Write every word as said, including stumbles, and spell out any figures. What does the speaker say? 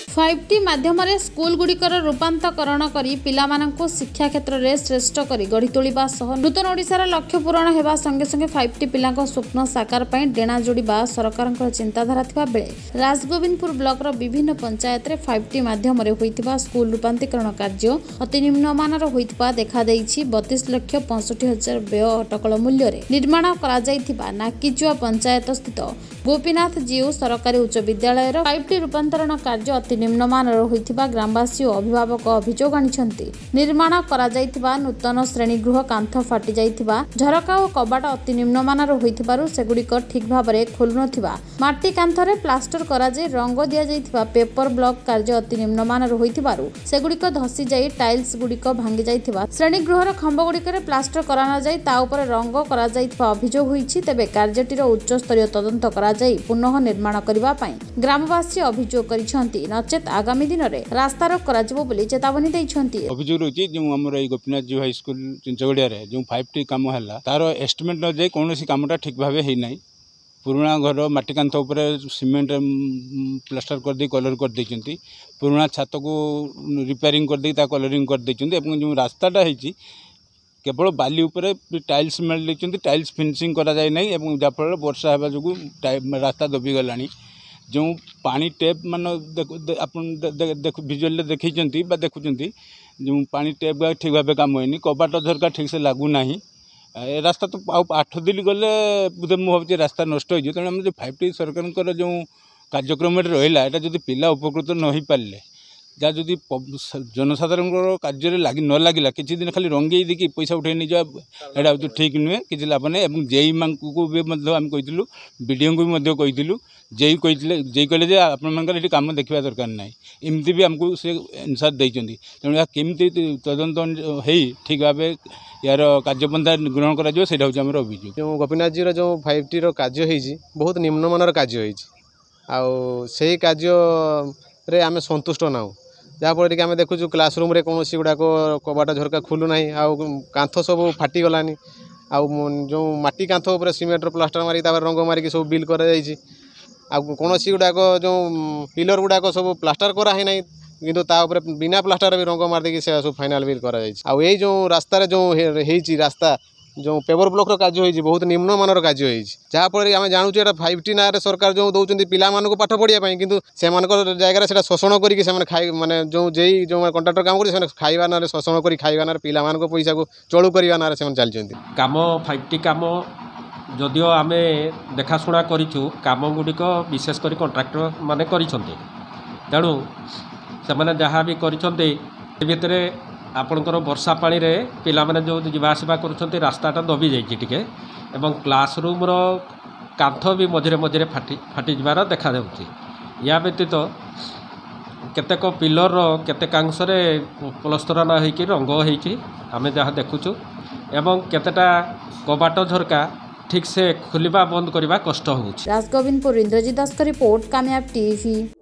Five T माध्यम school गुड़िकर रूपांतरण करी पिलामानंकु शिक्षा क्षेत्र में श्रेष्ठ करी गढ़ी तोलिबा सह नूतन ओडिशार लक्ष्य पूरण हेबा संगे संगे फाइव टी पिलांको स्वप्न साकार पई डेणा जोड़िबा सरकारक चिंताधारा थिबा बेले राजगोविंदपुर ब्लॉक रो विभिन्न पंचायत रे फाइव टी माध्यम रे होइतिबा स्कूल रूपांतरण कार्य अति निम्नमानर होइतिबा देखा देइछि। बत्तीस लाख पैंसठ हजार व्यय अटकल मूल्य रे निर्माण करा जाइतिबा नाकीजुआ पंचायत स्थित गोपीनाथ जीव सरकारी उच्च विद्यालय फाइव टी रूपांतरण कार्य अति निम्नमानर होइतिबा ग्रामवासी और अभिभावक अभियोग आनिछन्ति। निर्माण करा जाइतिबा नूतन श्रेणीगृह कांथ फाटी जाइतिबा झरका और कबाट अति निम्नमानर होइतिबारु सेगुडिक ठीक भाबरे खोलु नथिबा माटी कांथरे प्लास्टर करा जाय रंग दिया जाइतिबा पेपर ब्लॉक कार्य अति निम्नमानर होइतिबारु सेगुडिक धसी जाय टाइल्स गुडिक भांगी जाइतिबा श्रेणीगृहर खंभ गुडिकरे प्लास्टर करा न जाय ता ऊपर रंग करा जाइतिबा अभियोग होइछि। तेबे कार्यटिर उच्च स्तरीय तदंत करा जाय पुनः निर्माण करिबा पई ग्रामवासी अभियोग करिसन्ति नचेत आगामी दिन में रास्ता रोक करा जिवो बोली चेतावनी दैछन्ति। अभियोग रही जो हमर ए गोपीनाथ जी हाई स्कूल चिंचगड़िया रे जो फाइव टी काम है तार एस्टिमेट न जाए कौन कामटा ठीक भाव है ना पुराणा घर माटी कांथ उपर सीमेंट प्लास्टर कर दे कलर कर देछन्ति पुराणा छात को रिपेयरिंग कर दे कलरिंग कर देछन्ति एवं जो रास्ताटा है केवल बाली उपर टाइल्स मेल देछन्ति टाइल्स फिनिशिंग करा जाय नै एवं जाफल वर्षा हेबा जोगु रास्ता दबी गलानी जो पानी टेप मान आप भिजुअल देखी देखुं जो पानी टेप ठीक भाव काम होनी कबाट झरका ठीक से लगुना रास्ता तो आठ दिन गले बोधे मुझे भावी रास्ता नष्ट हो तेणु जो फाइव टी सरकार जो कार्यक्रम रहा है जो पिला उपकृत न हो पारे जहाँ जदि जनसाधारण कार्य लगी न लगे किसी दिन खाली रंगे देखिए पैसा उठे नहीं जाए हूँ ठीक नुहे किसी लाभ नहीं। जेई मान को भी आम कही विडीओ को भी कही जेई कही जेई कहले आपंकर कम देखा दरकार ना एमती भी आमको से आंसर देते तेणु केमती तदंत हो ठीक भाव यार कार्यपंथा ग्रहण कर अभियोग जो गोपीनाथ जी जो फाइव टी कार्य बहुत निम्नमानर कार्य से कार्य आम सन्तुष्ट ना जहाँफल कि आम देखु क्लासरूम रे कौन गुड़ाक कबाट झरका खोलुना कांथ सब फाटीगलानी जो माटी कांथ उपर सीमेंट प्लास्टर मारिक रंग मारिक सब बिल कर कौन गुड़ाक जो पिलर गुड़ाक सब प्लास्टर कराई ना किंतु तापर बिना प्लास्टर भी रंग मारदे से सब फाइनाल बिल कर जो रास्तार जो रास्ता जो पेपर ब्लॉक कार्य होती बहुत निम्नमानर कार्य होती जहाँफल आम जानूँ ये फाइव टी ना सरकार जो दौरान पिला पाठ पढ़ाई किंतु से जगह से शोषण करके खाई माने जो जेई जो कंट्राक्टर काम कर खाइबा ना शोषण कर खाइबा ना पिला पैसा को चलू करवा ना चलती काम फाइव टी काम जदिओ आम देखाशुना करूँ काम गुड़िक विशेषकर कंट्राक्टर माने तेणु से जहाँ भी कर आपणकर वर्षा पानी रे पिला माने जो जीवासवा कर रास्ताटा दबी जाइए एवं क्लासरूम रो कांथ भी मझे मझे फाटी फाटी जबार देखा जाउछि। या व्यतीत केतेक पिलर केतेकांश प्लस्तर ना होइकि रंग होइछि आमे जहाँ देखुछु एवं केतेटा कबाट झरका ठीक से खोलिबा बंद करबा कष्ट होउछि। राजगोविंदपुर इंद्रजीत दास का रिपोर्ट कामयाब टीवी।